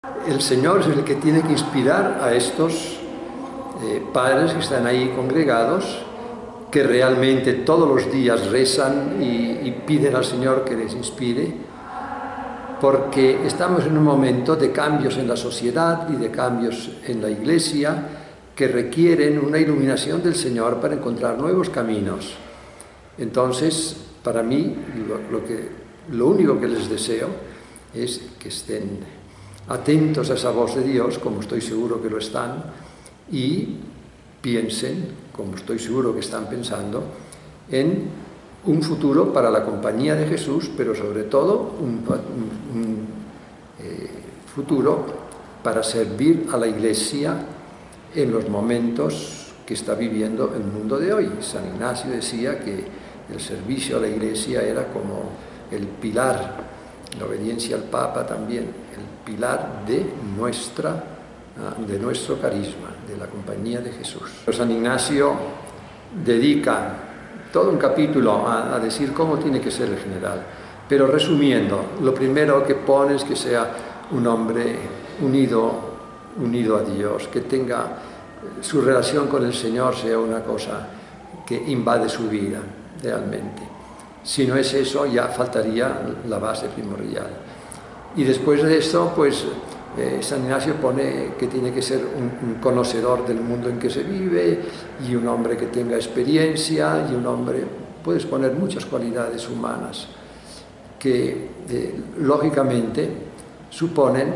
El Señor es el que tiene que inspirar a estos padres que están ahí congregados, que realmente todos los días rezan y piden al Señor que les inspire, porque estamos en un momento de cambios en la sociedad y de cambios en la Iglesia que requieren una iluminación del Señor para encontrar nuevos caminos. Entonces, para mí, lo único que les deseo es que estén atentos a esa voz de Dios, como estoy seguro que lo están, y piensen, como estoy seguro que están pensando, en un futuro para la compañía de Jesús, pero sobre todo un futuro para servir a la Iglesia en los momentos que está viviendo el mundo de hoy. San Ignacio decía que el servicio a la Iglesia era como el pilar, la obediencia al Papa también, el pilar de nuestro carisma, de la compañía de Jesús. San Ignacio dedica todo un capítulo a decir cómo tiene que ser el general, pero resumiendo, lo primero que pone es que sea un hombre unido a Dios, que tenga su relación con el Señor sea una cosa que invade su vida realmente. Si no es eso, ya faltaría la base primordial. Y después de esto, pues San Ignacio pone que tiene que ser un conocedor del mundo en que se vive y un hombre que tenga experiencia y un hombre, puedes poner muchas cualidades humanas que lógicamente suponen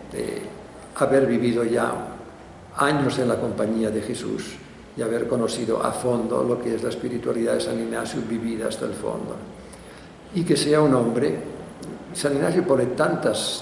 haber vivido ya años en la compañía de Jesús y haber conocido a fondo lo que es la espiritualidad de San Ignacio vivida hasta el fondo. Y que sea un hombre, San Ignacio pone tantas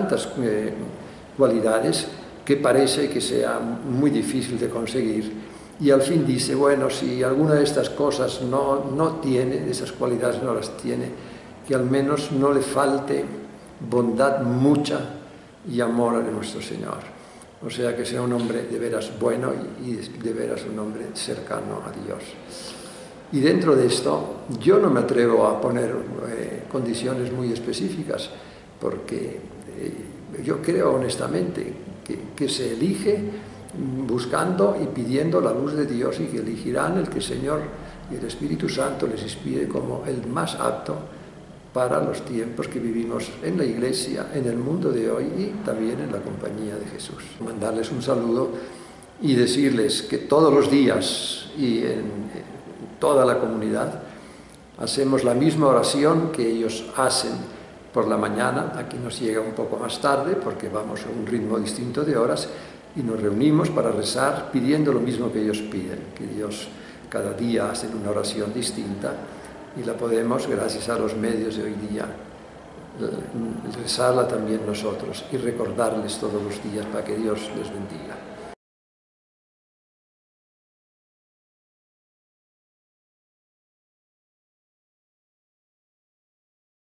cualidades que parece que sea muy difícil de conseguir, y al fin dice, bueno, si alguna de estas cosas no tiene, de esas cualidades no las tiene, que al menos no le falte bondad mucha y amor a nuestro Señor. O sea, que sea un hombre de veras bueno y de veras un hombre cercano a Dios. Y dentro de esto, yo no me atrevo a poner condiciones muy específicas, porque yo creo honestamente que se elige buscando y pidiendo la luz de Dios, y que elegirán el que el Señor y el Espíritu Santo les inspire como el más apto para los tiempos que vivimos en la Iglesia, en el mundo de hoy y también en la compañía de Jesús. Mandarles un saludo y decirles que todos los días y en toda la comunidad hacemos la misma oración que ellos hacen por la mañana. Aquí nos llega un poco más tarde porque vamos a un ritmo distinto de horas y nos reunimos para rezar pidiendo lo mismo que ellos piden, que Dios cada día hacen una oración distinta y la podemos, gracias a los medios de hoy día, rezarla también nosotros y recordarles todos los días para que Dios les bendiga.